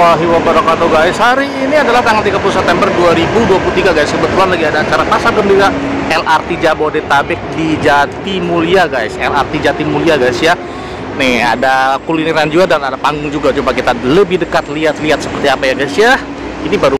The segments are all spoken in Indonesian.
warahmatullahi wabarakatuh guys. Hari ini adalah tanggal 30 September 2023 guys. Kebetulan lagi ada acara pasar gembira LRT Jabodetabek di Jatimulya guys. LRT Jatimulya guys ya. Nih ada kulineran juga dan ada panggung juga. Coba kita lebih dekat lihat-lihat seperti apa ya guys ya. Ini baru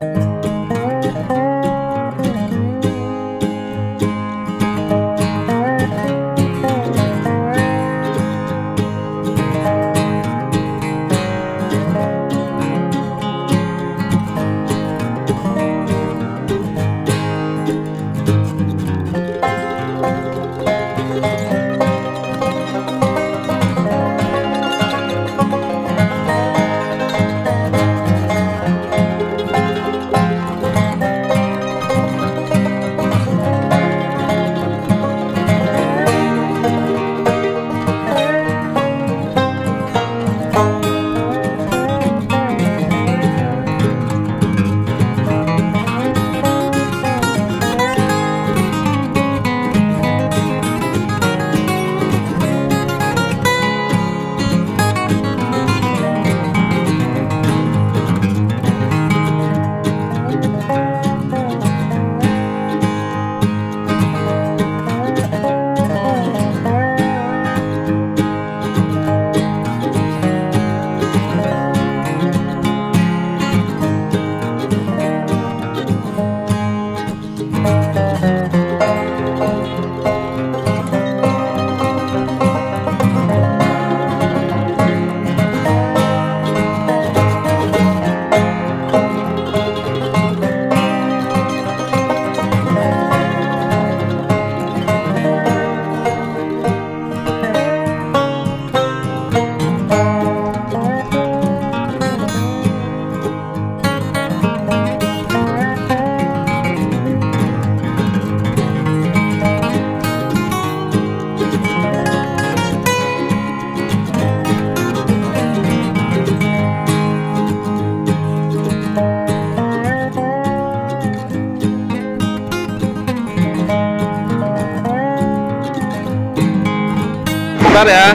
bentar ya.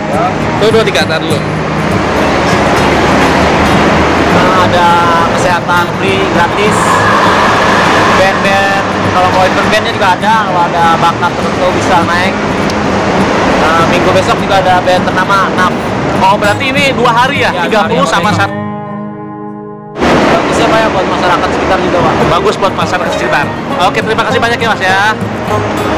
Tuh 2-3 tar dulu. Nah, ada kesehatan free gratis. Band-band kalau mau ikut bandnya juga ada. Kalau ada bakat tertentu bisa naik. Nah, minggu besok juga ada band ternama NAP. Oh berarti ini 2 hari ya? 30 sama 1. Bagusnya Pak ya buat masyarakat sekitar juga Pak. Bagus buat masyarakat sekitar. Oke, terima kasih banyak ya Mas ya.